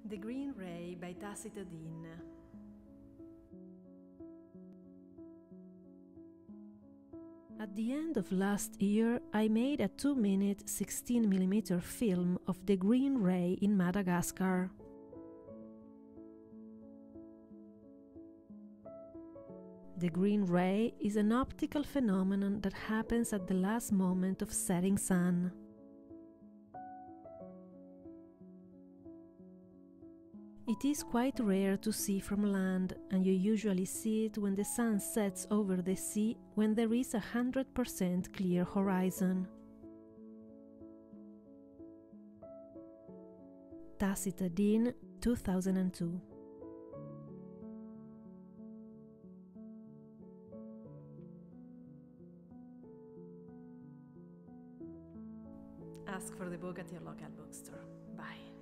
The Green Ray by Tacita Dean. At the end of last year, I made a 2-minute 16mm film of the Green Ray in Madagascar. The Green Ray is an optical phenomenon that happens at the last moment of setting sun. It is quite rare to see from land, and you usually see it when the sun sets over the sea when there is 100% clear horizon. Tacita Dean, 2002. Ask for the book at your local bookstore. Bye.